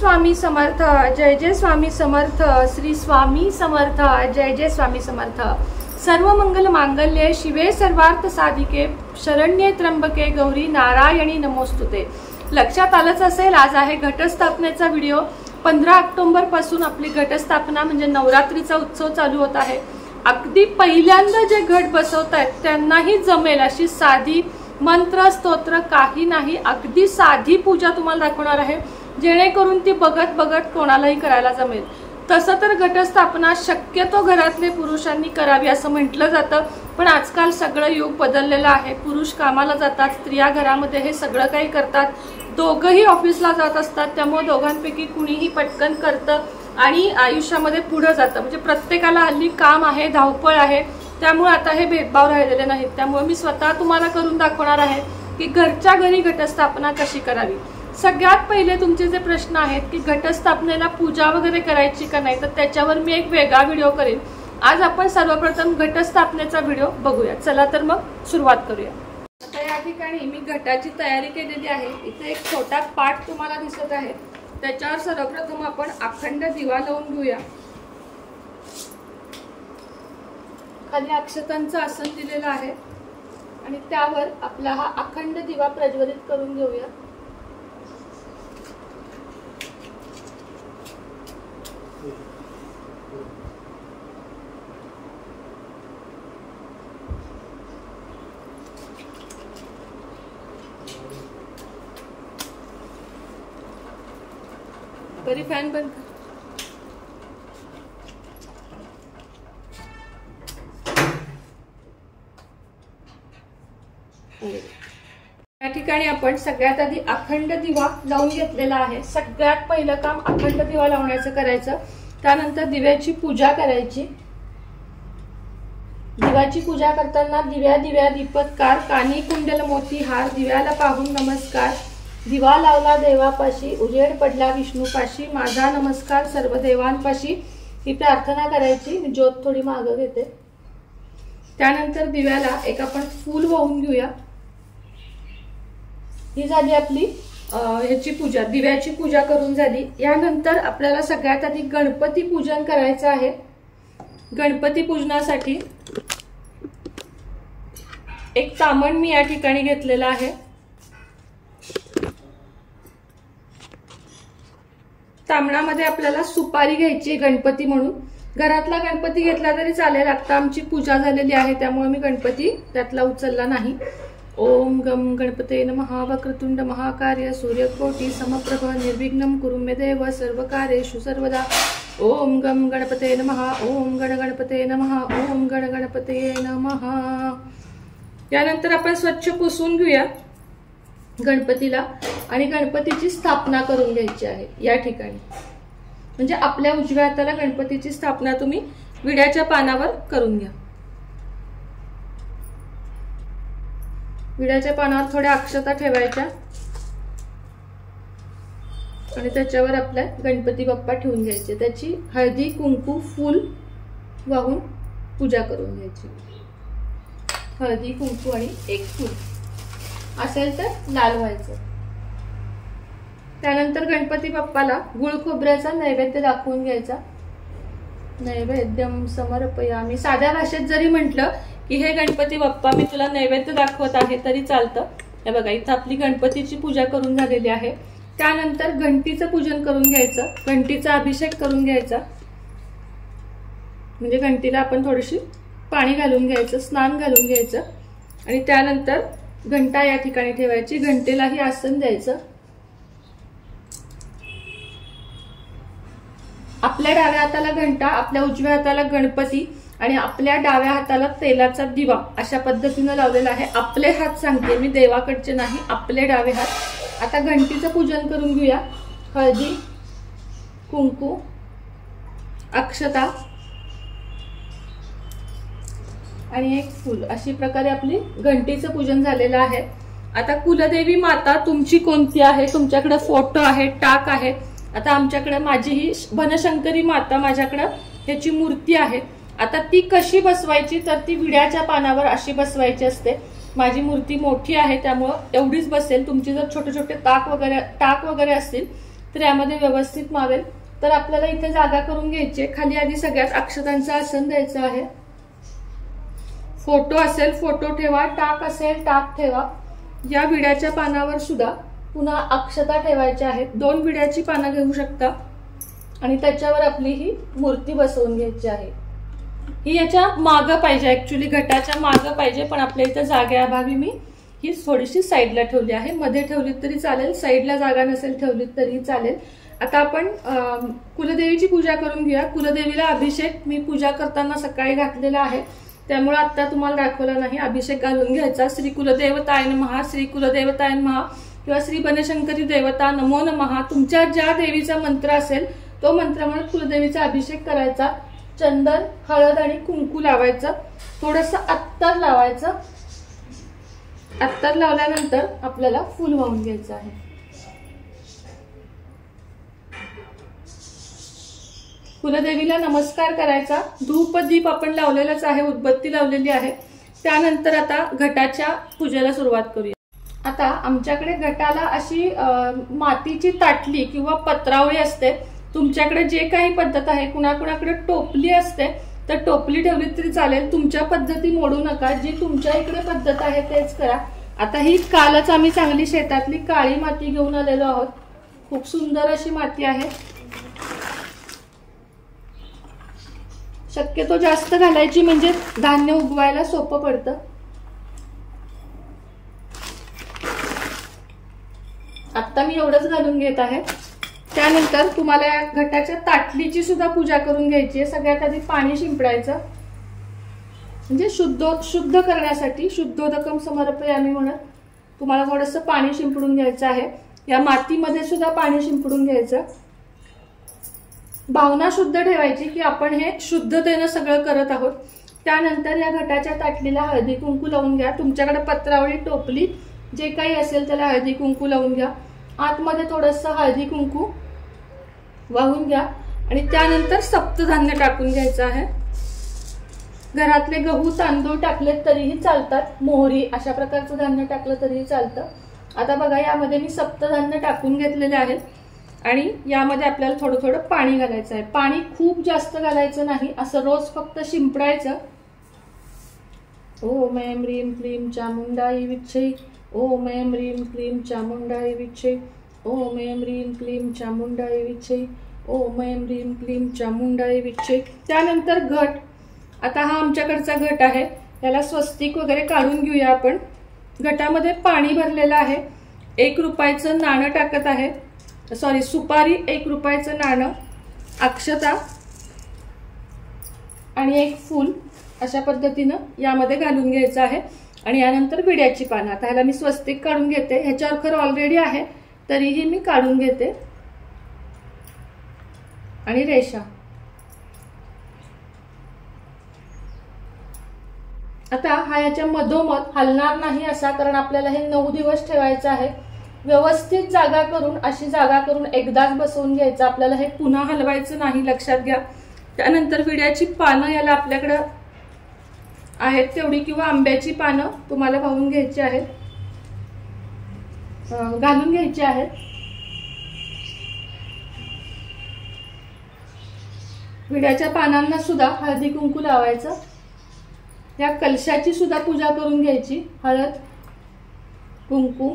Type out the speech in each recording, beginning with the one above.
स्वामी समर्थ, जय जय स्वामी समर्थ, श्री स्वामी समर्थ, जय जय स्वामी समर्थ। सर्व मंगल मांगल्ये शिवे सर्वार्थ साधिके, शरण्ये त्र्यंबके गौरी नारायणी नमोस्तुते। लक्षात आलंच असेल, आज आहे घटस्थापनेचा व्हिडिओ। 15 ऑक्टोबर पासून आपली घटस्थापना म्हणजे नवरात्रीचा उत्सव चालू होत आहे। अगदी पहिल्यांदा जे घट बसवतायत त्यांनाही जमेल अशी साधी मंत्र स्तोत्र काही नाही, अगदी साधी पूजा तुम्हाला दाखवणार आहे, जेणेकरून ती बघत बघत कोणालाही करायला जमेल। तसं तर घटस्थापना शक्यतो घरातले पुरुषांनी करावी असं म्हटलं जातं, पण आजकाल सगळं युग बदललेलं आहे। पुरुष कामाला जातात, स्त्रिया घरामध्ये हे सगळं काही करतात, दोघंही ऑफिसला जात असतात, त्यामुळे दोघांपैकी कुणीही पटकन करतं आणि आयुष्यामध्ये पुढे जातं। म्हणजे प्रत्येकाला हल्ली काम आहे, धावपळ आहे, त्यामुळे आता हे भेदभाव राहिलेले नाहीत। त्यामुळे मी स्वतः तुम्हाला करून दाखवणार आहे की घरच्या घरी घटस्थापना कशी करावी। सगळ्यात पहिले तुमचे जे प्रश्न आहेत की घटस्थापनेला पूजा वगैरे करायची का नाही, तर त्याच्यावर मी एक वेगळा व्हिडिओ करेन। आज आपण सर्वप्रथम घटस्थापनेचा व्हिडिओ बघूया। चला तर मग सुरुवात करूया। आता या ठिकाणी मी घटाची तयारी केलेली आहे। इथे एक छोटा पाट तुम्हाला दिसत आहे, त्याच्यावर सर्वप्रथम आपण अखंड दिवा लावून घेऊया। खाली अक्षतांचं आसन दिलेलं आहे आणि त्यावर आपला हा अखंड दिवा प्रज्वलित करून घेऊया। बरी फॅन बंद कर। या ठिकाणी आपण सगळ्यात आधी अखंड दिवा लावून घेतलेला आहे। सगळ्यात पहिलं काम अखंड दिवा लावण्याचं करायचं, त्यानंतर दिव्याची पूजा करायची। दिव्याची पूजा करताना दिव्या दिव्या दीपत्कार, कानी कुंडल मोती हार, दिव्याला पाहून नमस्कार, दिवा लावला देवापाशी, उजेड पडला विष्णूपाशी, माझा नमस्कार सर्व देवांपाशी, ही प्रार्थना करायची। मी ज्योत थोडी मागं घेते। त्यानंतर दिव्याला एक आपण फूल वाहून घेऊया। ही झाली आपली ह्याची पूजा, दिव्याची पूजा करून झाली। यानंतर आपल्याला सगळ्यात आधी गणपती पूजन करायचं आहे। गणपती पूजनासाठी एक तामण मी या ठिकाणी घेतलेला आहे। तामणामध्ये आपल्याला सुपारी घ्यायची गणपती म्हणून। घरातला गणपती घेतला तरी चालेल, आता आमची पूजा झालेली आहे त्यामुळे मी गणपती त्यातला उचलला नाही। ओम गम गणपते नमः, वक्रतुंड महाकाय सूर्यकोटि समप्रभ, निर्विघ्नं कुरु मे देव सर्वकार्येषु सर्वदा। ओम गम गणपते नमः, ओम गण गणपते नमः, ओम गण गणपते नमः। यानंतर आपण स्वच्छ पुसून घेऊया गणपतीला आणि गणपतीची स्थापना करून घ्यायची आहे। या ठिकाणी म्हणजे आपल्या उजव्या हाताला गणपतीची स्थापना तुम्ही विड्याच्या पानावर करून घ्या। विड्याच्या पानावर थोड्या अक्षता ठेवायच्या आणि त्याच्यावर आपल्या गणपती बाप्पा ठेवून घ्यायचे। त्याची हळदी कुंकू फूल वाहून पूजा करून घ्यायची। हळदी कुंकू आणि एक फूल, असेल तर लाल व्हायचं। त्यानंतर गणपती बाप्पाला गुळ खोबऱ्याचा नैवेद्य दाखवून घ्यायचा। नैवेद्यम समर्पयामि। साध्या भाषेत जरी म्हटलं की हे गणपती बाप्पा मी तुला नैवेद्य दाखवत आहे तरी चालतं। हे बघा, इथं आपली गणपतीची पूजा करून झालेली आहे। त्यानंतर घंटीचं पूजन करून घ्यायचं, घंटीचा अभिषेक करून घ्यायचा। म्हणजे घंटीला आपण थोडीशी पाणी घालून घ्यायचं, स्नान घालून घ्यायचं आणि त्यानंतर घंटा या ठिकाणी ठेवायची, घंटेलाही आसन द्यायचं। आपल्या डाव्या हाताला घंटा, आपल्या उजव्या हाताला गणपती आणि आपल्या डाव्या हाताला तेलाचा दिवा अशा पद्धतीने लावलेला आहे। आपले हात सांगते मी, देवाकडचे नाही, आपले डावे हात। आता घंटीचं पूजन करून घेऊया। हळदी कुंकू अक्षता आणि एक फूल, अशी प्रकारे आपली घंटीचं पूजन झालेलं आहे। आता कुलदेवी माता तुमची कोणती आहे, तुमच्याकडे फोटो आहे, टाक आहे। आता आमच्याकडे माझी ही बनशंकरी माता, माझ्याकडे ह्याची मूर्ती आहे। आता ती कशी बसवायची, तर ती विड्याच्या पानावर अशी बसवायची असते। माझी मूर्ती मोठी आहे त्यामुळे एवढीच बसेल। तुमची जर छोटे छोटे टाक वगैरे असतील तर यामध्ये व्यवस्थित मावेल. तर आपल्याला इथे जागा करून घ्यायची. खाली आधी सगळ्यात अक्षतांचं आसन द्यायचं आहे. फोटो असेल फोटो ठेवा, टाक असेल टाक ठेवा. या विड्याच्या पानावर सुद्धा पुन्हा अक्षता ठेवायच्या आहेत. 2 विड्याची पानं घेऊ शकता आणि त्याच्यावर आपली ही मूर्ती बसवून घ्यायची आहे. ही याच्या मागं पाहिजे, ऍक्च्युली घटाच्या मागं पाहिजे, पण आपल्या इथं जागेअभावी मी ही थोडीशी साईडला ठेवली आहे. मध्ये ठेवली तरी चालेल, साईडला जागा नसेल ठेवली तरी चालेल. आता आपण कुलदेवीची पूजा करून घेऊया. कुलदेवीला अभिषेक मी पूजा करताना सकाळी घातलेला आहे, त्यामुळे आता तुम्हाला दाखवला नाही. अभिषेक घालून घ्यायचा. श्री कुलदेवताय नमः, श्री कुलदेवताय नमः किंवा श्री बनशंकरी देवता नमो नमः. तुमच्या ज्या देवीचा मंत्र असेल तो मंत्र म्हणून कुलदेवीचा अभिषेक करायचा. चंदन, हळद आणि कुंकू लावायचं. थोडंसं अत्तर लावायचं. अत्तर लावल्यानंतर आपल्याला फूल वाहून घ्यायचं आहे. कुलदेवीला नमस्कार करायचा. धूप दीप आपण लावलेलाच आहे, उदबत्ती लावलेली आहे. त्यानंतर आता घटाच्या पूजेला सुरुवात करूया. आता आमच्याकडे घटाला अशी मातीची ताटली किंवा पत्रावळी असते. तुमच्याकडे जे काही पद्धत आहे, कुणाकुणाकडे टोपली असते तर टोपली ठेवली तरी चालेल. तुमच्या पद्धती मोडू नका, जी तुमच्या इकडे पद्धत आहे तेच करा. आता ही कालच आम्ही चांगली शेतातली काळी माती घेऊन आलेलो आहोत. खूप सुंदर अशी माती आहे. शक्यतो जास्त घालायची म्हणजे धान्य उगवायला सोपं पडतं. आता मी एवढंच घालून घेत आहे. त्यानंतर तुम्हाला या घटाच्या ताटलीची सुद्धा पूजा करून घ्यायची आहे. सगळ्यात आधी पाणी शिंपडायचं, म्हणजे शुद्ध करण्यासाठी. शुद्धोदकम समर्पयामी म्हणत तुम्हाला थोडंसं पाणी शिंपडून घ्यायचं आहे. या मातीमध्ये सुद्धा पाणी शिंपडून घ्यायचं. भावना शुद्ध ठेवायची की आपण हे शुद्धतेनं सगळं करत आहोत. त्यानंतर या घटाच्या ताटलीला हळदी कुंकू लावून घ्या. तुमच्याकडे पत्रावळी, टोपली जे काही असेल त्याला हळदी कुंकू लावून घ्या. आतमध्ये थोडंसं हळदी कुंकू वाहून घ्या आणि त्यानंतर सप्तधान्य टाकून घ्यायचं आहे. घरातले गहू तांदूळ टाकले तरीही चालतात, मोहरी अशा प्रकारचं धान्य टाकलं तरीही चालतं. आता बघा, यामध्ये मी सप्तधान्य टाकून घेतलेले आहेत आणि यामध्ये आपल्याला थोडं थोडं पाणी घालायचं आहे. पाणी खूप जास्त घालायचं नाही, असं रोज फक्त शिंपडायचं. ओम ऐं ह्रीं क्लीं चामुंडाई विच्छे, ओम ऐं ह्रीं क्लीं चामुंडाई विच्छे, ओम ऐं ह्रीं क्लीं चामुंडाई विच्छे, ओम ऐं ह्रीं क्लीं चामुंडाई विच्छे. त्यानंतर घट. आता हा आमच्याकडचा घट आहे, याला स्वस्तिक वगैरे काढून घेऊया आपण. घटामध्ये पाणी भरलेलं आहे. 1 रुपयाचं नाणं टाकत आहे, सॉरी सुपारी, 1 रुपयाचं नाणं, अक्षता आणि 1 फूल अशा पद्धतीनं यामध्ये घालून घ्यायचं आहे. आणि यानंतर विड्याची पानं. आता ह्याला मी स्वस्तिक काढून घेते. ह्याच्यावर खरं ऑलरेडी आहे तरीही मी काढून घेते. आणि रेषा. आता हा याच्या मधोमध हलणार नाही असा, कारण आपल्याला हे 9 दिवस ठेवायचं आहे. व्यवस्थित जागा करून, अशी जागा करून एकदाच बसवून घ्यायचं. आपल्याला हे पुन्हा हलवायचं नाही, लक्षात घ्या. त्यानंतर विड्याची पानं याला आपल्याकडं आहेत तेवढी किंवा आंब्याची पानं तुम्हाला वाहून घ्यायची आहेत, घालून घ्यायची आहेत. विड्याच्या पानांना सुद्धा हळदी कुंकू लावायचं. या कलशाची सुद्धा पूजा करून घ्यायची. हळद, कुंकू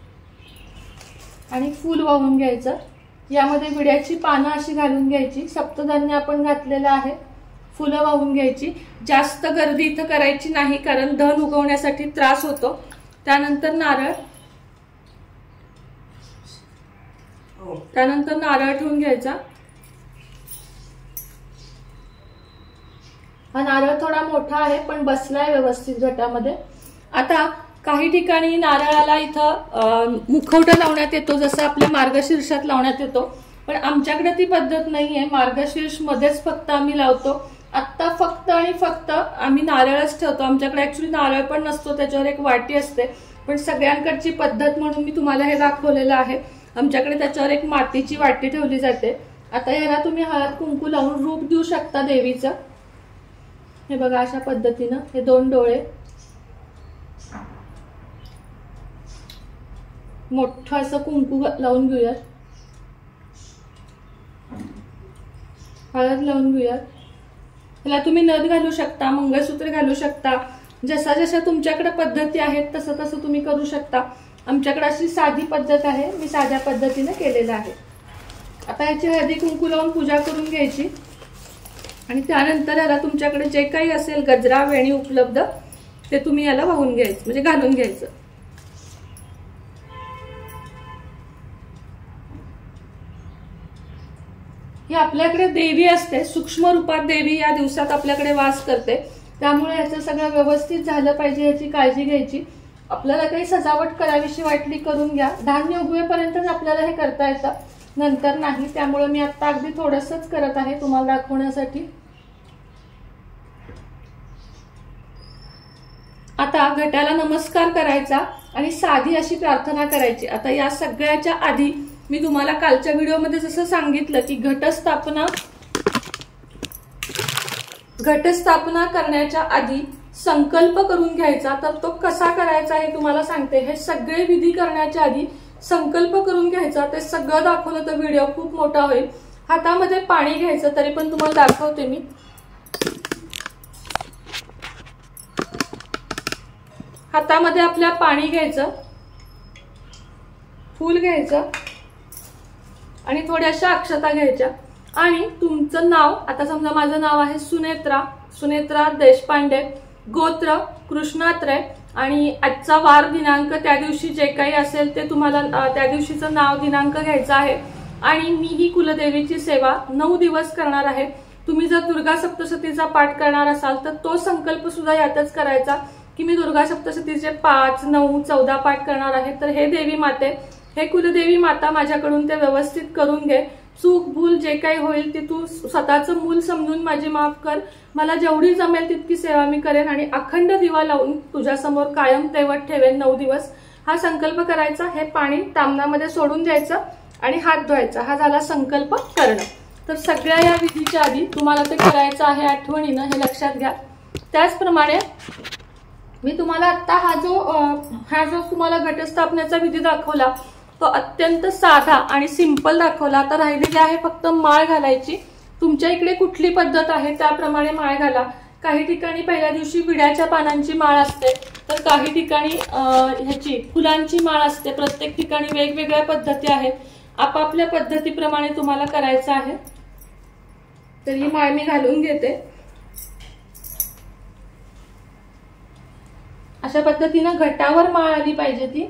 आणि फूल वाहून घ्यायचं. यामध्ये विड्याची पानं अशी घालून घ्यायची. सप्तधान्य आपण घातलेलं आहे. फुलं वाहून घ्यायची. जास्त गर्दी इथं करायची नाही, कारण धन उगवण्यासाठी त्रास होतो. त्यानंतर नारळ, ठेवून घ्यायचा. हा नारळ थोडा मोठा आहे पण बसलाय व्यवस्थित घटामध्ये. आता काही ठिकाणी नारळाला इथं मुखवटा लावण्यात येतो, जसं आपल्या मार्गशीर्षात लावण्यात येतो, पण आमच्याकडे ती पद्धत नाहीये. मार्गशीर्ष मध्येच फक्त आम्ही लावतो. आत्ता फक्त आणि फक्त आम्ही नारळच ठेवतो. आमच्याकडे ऍक्च्युली नारळ पण नसतो, त्याच्यावर एक वाटी असते. पण सगळ्यांकडची पद्धत म्हणून मी तुम्हाला हे दाखवलेलं आहे. आमच्याकडे त्याच्यावर एक मातीची वाटी ठेवली जाते. आता याला तुम्ही हळद कुंकू लावून रूप देऊ शकता देवीचं. हे बघा, अशा पद्धतीनं हे 2 डोळे, मोठं असं कुंकू लावून घेऊयात. हळद लावून घेऊयात. त्याला तुम्ही नथ घालू शकता, मंगळसूत्र घालू शकता, जसा जशा तुमच्याकडे पद्धती आहेत तसं तसं तुम्ही करू शकता. आमच्याकडे अशी साधी पद्धत आहे, मी साध्या पद्धतीने केलेलं आहे. आता याची हळदी कुंकू लावून पूजा करून घ्यायची आणि त्यानंतर याला तुमच्याकडे जे काही असेल गजरा वेणी उपलब्ध ते तुम्ही याला वाहून घ्यायचं, म्हणजे घालून घ्यायचं. ही आपल्याकडे देवी असते, सूक्ष्म रूपात देवी या दिवसात आपल्याकडे वास करते, त्यामुळे याचं सगळं व्यवस्थित झालं पाहिजे याची काळजी घ्यायची. आपल्याला काही सजावट करावीशी वाटली करून घ्या. धान्य उगवेपर्यंतच आपल्याला हे करता येतं, नंतर नाही. त्यामुळे मी आता अगदी थोडंसंच करत आहे तुम्हाला दाखवण्यासाठी. आता घटाला नमस्कार करायचा आणि साधी अशी प्रार्थना करायची. आता या सगळ्याच्या आधी मी तुम्हाला कालच्या व्हिडिओमध्ये जसं सांगितलं की घटस्थापना करण्याच्या आधी संकल्प करून घ्यायचा. तर तो कसा करायचा हे तुम्हाला सांगते. हे सगळे विधी करण्याच्या आधी संकल्प करून घ्यायचा. ते सगळं दाखवलं तर व्हिडिओ खूप मोठा होईल. हातामध्ये पाणी घ्यायचं, तरी पण तुम्हाला दाखवते मी. हातामध्ये आपल्या पाणी घ्यायचं, फूल घ्यायचं आणि थोड्याशा अक्षता घ्यायच्या आणि तुमचं नाव, आता समजा माझं नाव आहे सुनेत्रा देशपांडे, गोत्र कृष्णात्रय आणि आजचा वार दिनांक त्या दिवशी जे काही असेल ते तुम्हाला त्या दिवशीचं नाव दिनांक घ्यायचा आहे. आणि मी ही कुलदेवीची सेवा 9 दिवस करणार आहे. तुम्ही जर दुर्गा सप्तशतीचा पाठ करणार असाल तर तो संकल्प सुद्धा यातच करायचा की मी दुर्गा सप्तशतीचे 5, 9, 14 पाठ करणार आहे. तर हे देवी माते, हे कुलदेवी माता, माझ्याकडून ते व्यवस्थित करून घे. चूक भूल जे काही होईल ती तू स्वतःचं मूल समजून माझी माफ कर. मला जेवढी जमेल तितकी सेवा मी करेन आणि अखंड दिवा लावून तुझ्यासमोर कायम तेवत ठेवेन 9 दिवस. हा संकल्प करायचा. हे पाणी तामणामध्ये सोडून द्यायचं आणि हात धुवायचा. हा झाला संकल्प करणं. तर सगळ्या या विधीच्या आधी तुम्हाला ते करायचं आहे आठवणीनं, हे लक्षात घ्या. त्याचप्रमाणे मी तुम्हाला आता हा जो तुम्हाला घटस्थापनेचा विधी दाखवला तो अत्यंत साधा आणि सिंपल दाखवला. आता राहिलेली आहे फक्त माळ घालायची. तुमच्या इकडे कुठली पद्धत आहे त्याप्रमाणे माळ घाला. काही ठिकाणी पहिल्या दिवशी विड्याच्या पानांची माळ असते, तर काही ठिकाणी ह्याची फुलांची माळ असते. प्रत्येक ठिकाणी वेगवेगळ्या पद्धती आहेत. आपापल्या पद्धतीप्रमाणे तुम्हाला करायचं आहे. तर ही माळ मी घालून घेते. अशा पद्धतीनं घटावर माळ आली पाहिजे ती.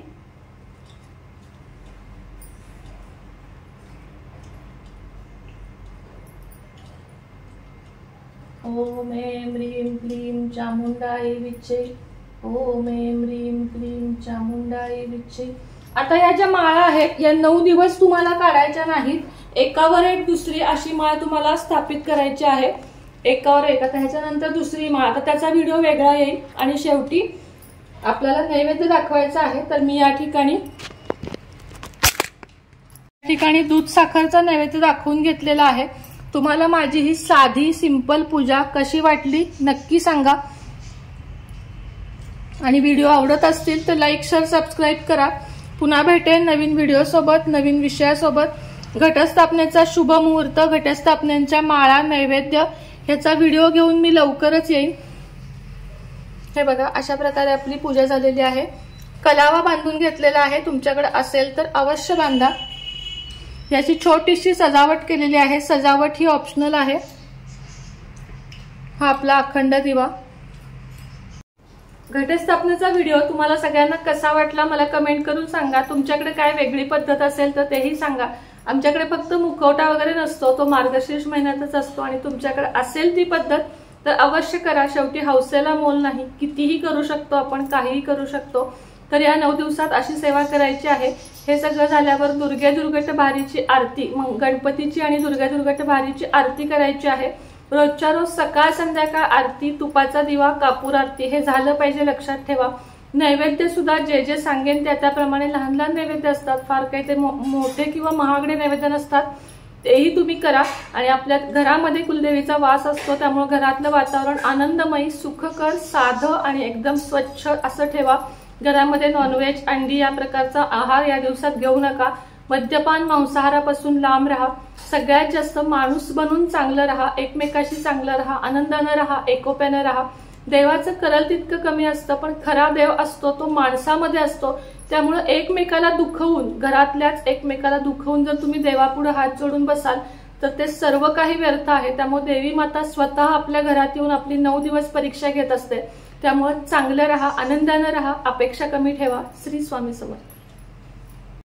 ओम ऐं ह्रीं क्लीं चामुंडाय विच्चे, ओम ऐं ह्रीं क्लीं चामुंडाय विच्चे. आता या ज्या माळा आहेत या 9 दिवस तुम्हाला काढायच्या नाहीत. एकावर एक दुसरी अशी माळ तुम्हाला स्थापित करायची आहे. एकावर एक. आता ह्याच्यानंतर दुसरी माळ, आता त्याचा व्हिडिओ वेगळा येईल. आणि शेवटी आपल्याला नैवेद्य दाखवायचा आहे. तर मी या ठिकाणी दूध साखरचा नैवेद्य दाखवून घेतलेला आहे. तुम्हाला माझी ही साधी सिंपल पूजा कशी वाटली नक्की सांगा. आणि व्हिडिओ आवडत असतील तर लाईक, शेअर, सबस्क्राईब करा. पुन्हा भेटेन नवीन व्हिडिओ सोबत, नवीन विषयासोबत. घटस्थापनेचा शुभ मुहूर्त, घटस्थापनेच्या माळा, नैवेद्य ह्याचा व्हिडिओ घेऊन मी लवकरच येईन. हे बघा, अशा प्रकारे आपली पूजा झालेली आहे. कलावा बांधून घेतलेला आहे. तुमच्याकडे असेल तर अवश्य बांधा. याची छोटीशी सजावट केलेली आहे. सजावट ही ऑप्शनल आहे. हा आपला अखंड दिवा. घटस्थापनेचा व्हिडिओ तुम्हाला सगळ्यांना कसा वाटला मला कमेंट करून सांगा. तुमच्याकडे काय वेगळी पद्धत असेल तर तेही सांगा. आमच्याकडे फक्त मुखवटा वगैरे नसतो, तो मार्गशीर्ष महिन्यातच असतो. आणि तुमच्याकडे असेल ती पद्धत तर अवश्य करा. शेवटी हौसेला मोल नाही. कितीही करू शकतो आपण, काहीही करू शकतो. तर या 9 दिवसात अशी सेवा करायची आहे. हे सगळं झाल्यावर दुर्गे दुर्गट भारीची आरती, मग गणपतीची आणि दुर्गा दुर्गट भारीची आरती करायची आहे. रोजच्या रोज सकाळ संध्याकाळ आरती, तुपाचा दिवा, कापूर आरती हे झालं पाहिजे, लक्षात ठेवा. नैवेद्य सुद्धा जे जे सांगेन त्याप्रमाणे लहान लहान नैवेद्य असतात. फार काही ते मोठे किंवा महागडे नैवेद्य नसतात. तेही तुम्ही करा. आणि आपल्या घरामध्ये कुलदेवीचा वास असतो, त्यामुळे घरातलं वातावरण आनंदमयी, सुखकर, साधं आणि एकदम स्वच्छ असं ठेवा. घरामध्ये नॉनव्हेज, अंडी या प्रकारचा आहार या दिवसात घेऊ नका. मद्यपान मांसाहारापासून लांब राहा, सगळ्यात जास्त माणूस बनून चांगलं राहा, एकमेकाशी चांगलं राहा, आनंदानं राहा, एकोप्यानं राहा। देवाचं करल तितकं कमी असतं, पण खरा देव असतो तो माणसामध्ये असतो। त्यामुळे एकमेकाला दुखवून, घरातल्याच एकमेकाला दुखवून जर तुम्ही देवापुढे हात जोडून बसाल तर ते सर्व काही व्यर्थ आहे। त्यामुळे देवी माता स्वतः आपल्या घरात येऊन आपली 9 दिवस परीक्षा घेत असते। त्यामुळे चांगलं राहा, आनंदानं राहा, अपेक्षा कमी ठेवा। श्री स्वामी समर्थ।